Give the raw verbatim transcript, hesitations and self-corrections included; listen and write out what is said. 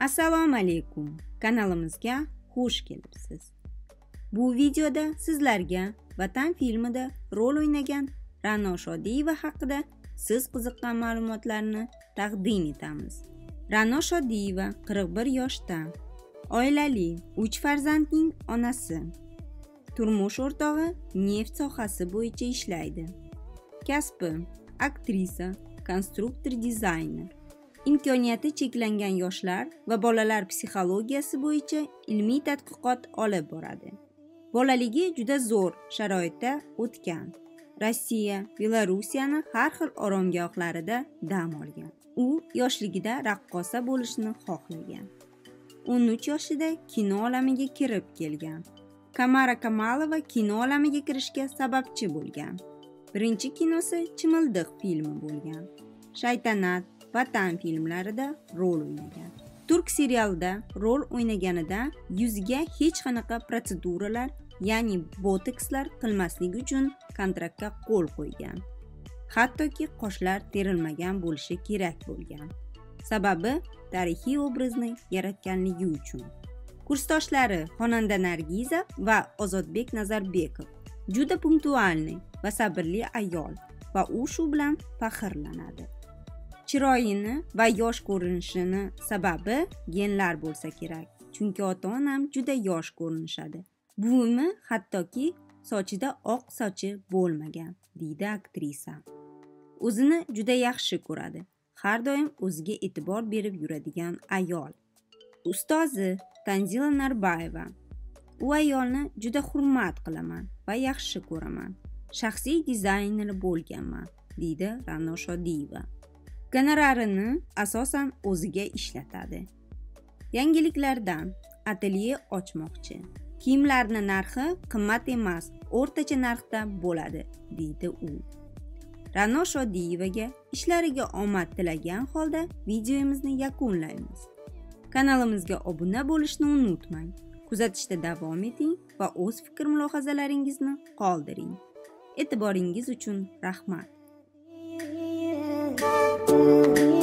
Assalomu alaykum. Kanalimizga xush kelibsiz. Bu videoda sizlarga Vatan filmida rol o'ynagan Ra'no Shodiyeva haqida siz qiziqqan ma'lumotlarni taqdim etamiz. Ra'no Shodiyeva qirq bir yoshda, oilali, uch farzandning onasi. Turmush o'rtog'i neft sohasi bo'yicha ishlaydi. Kasbi: aktrisa, konstruktor, dizayner. Imkoniyati cheklangan yoshlar va bolalar psixologiyasi bo'yicha ilmiy tadqiqot olib boradi. Bolaligi juda zo'r sharoitda o'tgan. Rossiya, Belarusiyani har xil oromgohlarida dam olgan. U yoshligida raqqosa bo'lishni xohlagan. o'n uch yoshida kino olamiga kirib kelgan. Kamara Kamalova kino olamiga kirishga sababchi bo'lgan. Birinchi kinosi Chimildiq filmi bo'lgan. Shaytanat, Vatan filmlarida rol o'ynagan. Turk serialida rol o'ynaganida yuziga hech qanaqa protseduralar, ya'ni botokslar qilmasligi uchun kontraktga qo'l qo'ygan. Hattoki qoshlar terilmagan bo'lishi kerak bo'lgan. Sababi tarixiy obrazni yaratganligi uchun. Kursdoshlari xonanda Nargiza va Ozodbek Nazarbekov juda punktualniy va sabrli ayol va u shu bilan faxrlanadi. Chiroyini va yosh ko'rinishini sababi genlar bo'lsa kerak, chunki ota-onam juda yosh ko'rinishadi. Buvimi hattoki sochida oq sochi bo'lmagan, deydi aktrisa. O'zini juda yaxshi ko'radi. Har doim o'ziga e'tibor berib yuradigan ayol. Ustozi Tanzila Narbayeva. U ayolni juda hurmat qilaman va yaxshi ko'raman. Shaxsiy dizayner bo'lganman, deydi Ra'no Shodiyeva. Gonorarini asosan o'ziga ishlatadi. Yangiliklardan atelye ochmoqchi. Kiyimlarning narxi qimmat emas, o'rtacha narxda bo'ladi, deydi u. Ra'no Shodiyevaga ishlariga omad tilagan holda videomizni yakunlaymiz. Kanalimizga obuna bo'lishni unutmang. Kuzatishda davom eting va o'z fikr-mulohazalaringizni qoldiring. E'tiboringiz uchun rahmat.